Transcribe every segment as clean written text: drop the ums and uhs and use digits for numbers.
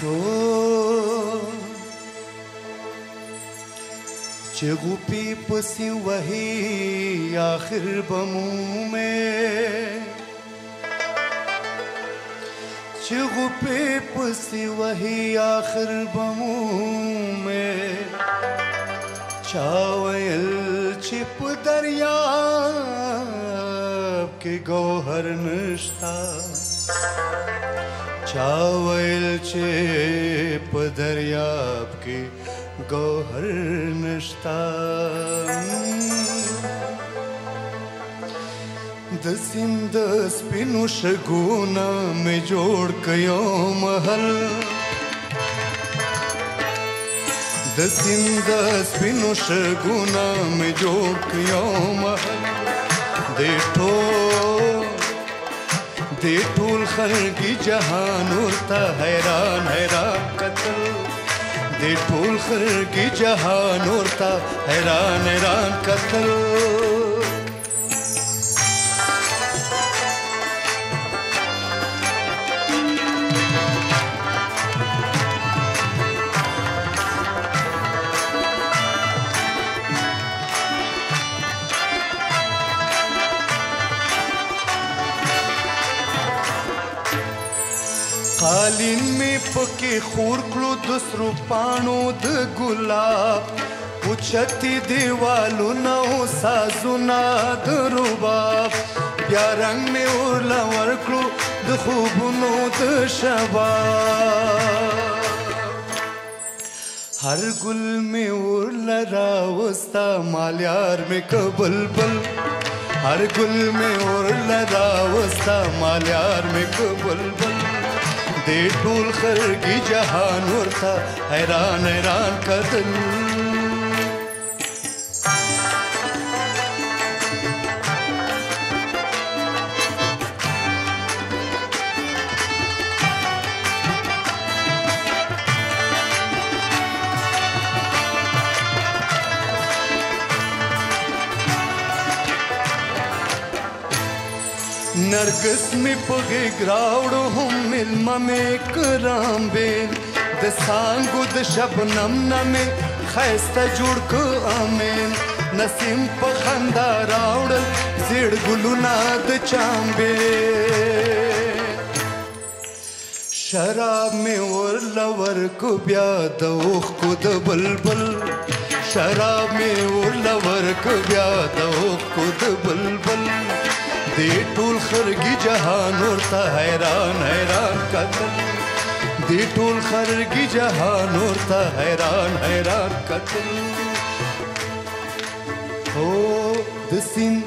چې غوپی پسی وهی آخر بمو میں چې غوپی پسی وهی آخر بمو میں چاویل چې په دریاب کې گوهر نشتا چاویل چې په دریاب کې گوهر نشتا د سیند سپینو شګونه مې جوړ کيو محل د سیند سپینو شګونه مې جوړ کيو محل د ټول خلګي جهان ورته حیران حیران قتل د ټول خلګي جهان ورته حیران حیران قتل قالین می پکې خور کړو د سرو پاڼو د ګلاب اوچتې دیوالونه او سازونه د رباب بیا رنګ مې ورله ورکړو د خوبونو د شباب هر ګل مې ورله راوستا مالیار مې که بلبل هر ګل مې ورله راوستا مالیار مې که بلبل د ټول خلګي جهان ورته حیران حیران قتل نرگس میں پگے گراوڑو ہم ملما میں کرام بین د سانگو د شبنم نمے خیستا جوڑ کو آمین نسیم پا خندا راوڑل زیڑ گلونا د چامبین شراب میں ورلا ورکو بیا د اوخ کو د بلبل شراب میں ورلا ورکو بیا د اوخ کو د بلبل د ټول خلګي جهان ورته حیران حیران قتل د ټول خلګي جهان ورته حیران حیران قتل او د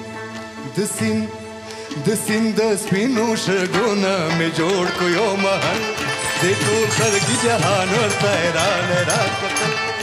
سیند سپینو شګونه مې جوړ کو یو محل د ټول خلګي جهان ورته حیران حیران قتل